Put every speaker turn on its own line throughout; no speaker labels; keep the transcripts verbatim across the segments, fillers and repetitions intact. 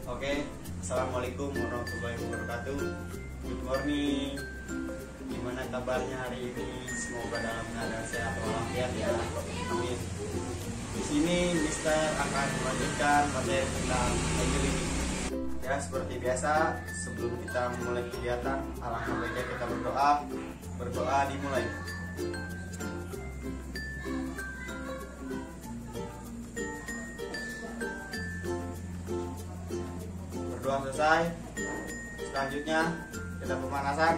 Oke, assalamualaikum warahmatullahi wabarakatuh. Good morning. Gimana kabarnya hari ini? Semoga dalam keadaan sehat walafiat ya. Amin. Di sini Mister akan melanjutkan materi tentang evangelism. Ya, seperti biasa, sebelum kita memulai kegiatan, alangkah baiknya kita berdoa. Berdoa dimulai. Berdoa selesai. Selanjutnya kita pemanasan.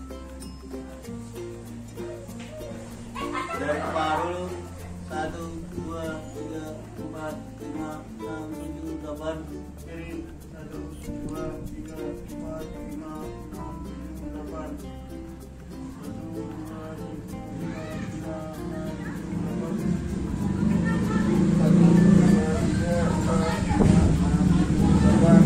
Dari kepala dulu. Satu, dua, tiga, empat, lima, enam, tujuh, delapan. Kiri. Satu, dua, tiga, empat, lima, enam, tujuh, delapan. Satu, dua, tiga, tiga, enam, tujuh, delapan. Satu, dua, tiga, empat, lima, enam, tujuh, delapan.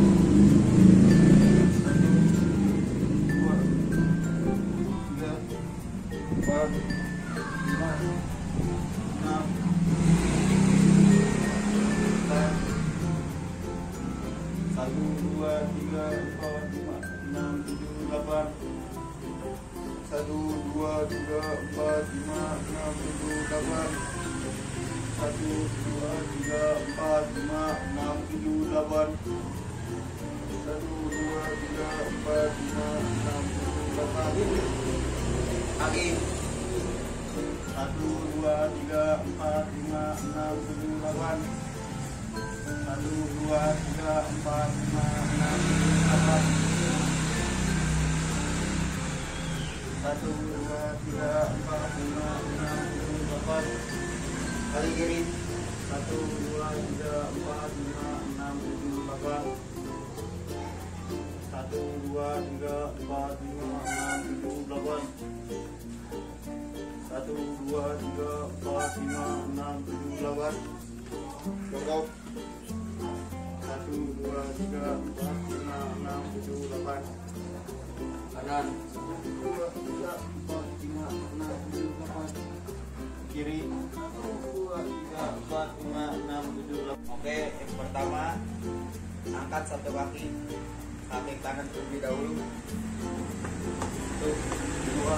Satu, dua, tiga, empat, lima, enam, tujuh, delapan. Satu, dua, tiga, empat, lima, enam, tujuh, delapan. Satu, dua, tiga, empat, lima, enam, tujuh, delapan. Satu, dua, tiga, empat, lima, enam, tujuh, delapan. Kaki. Satu, dua, tiga, empat, lima, enam, tujuh, delapan. Satu, dua, tiga, empat, lima, enam, tujuh, delapan. Satu, dua, tiga, empat, lima, enam, tujuh, delapan. Kali kiri. Satu, dua, tiga, empat, lima, enam, tujuh, delapan. Satu, dua, tiga, empat, lima, enam, tujuh, delapan. Satu, dua, tiga, empat, lima, enam, tujuh, delapan. Jongkok. Satu, dua, tiga, empat, lima, enam, tujuh, delapan. Kanan. Satu, dua, tiga, empat, lima, enam, tujuh, delapan. Kiri. Satu, dua, tiga, empat, lima, enam, tujuh, delapan. Oke, yang pertama angkat satu kaki, kaki kanan terlebih dahulu. Satu, dua,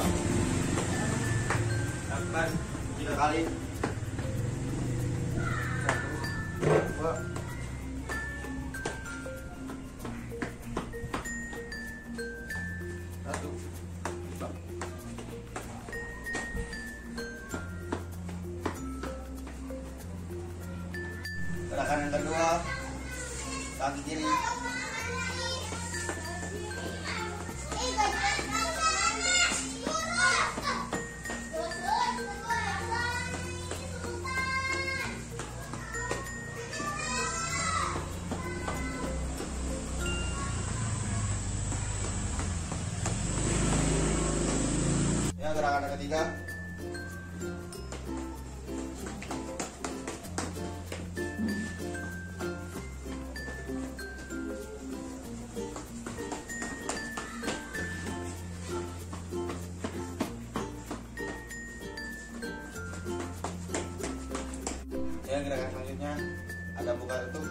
angkat tiga kali. Satu, dua. Satu, dua. Gerakan yang kedua, kaki kiri. Ya, gerakan yang ketiga. Ya, gerakan selanjutnya ada buka tutup.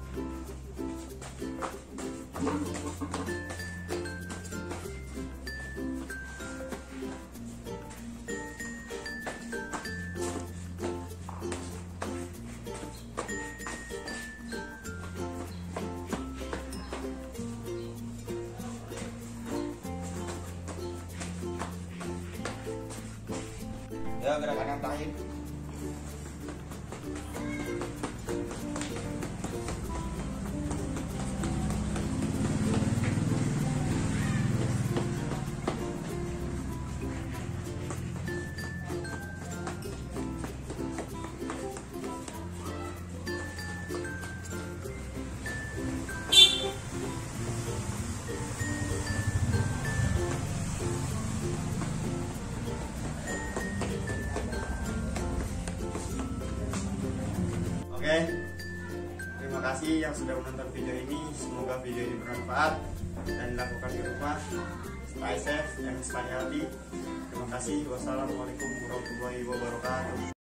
Ya, gerakan yang terakhir. Oke, terima kasih yang sudah menonton video ini. Semoga video ini bermanfaat dan dilakukan di rumah. Stay safe and stay healthy. Terima kasih. Wassalamualaikum warahmatullahi wabarakatuh.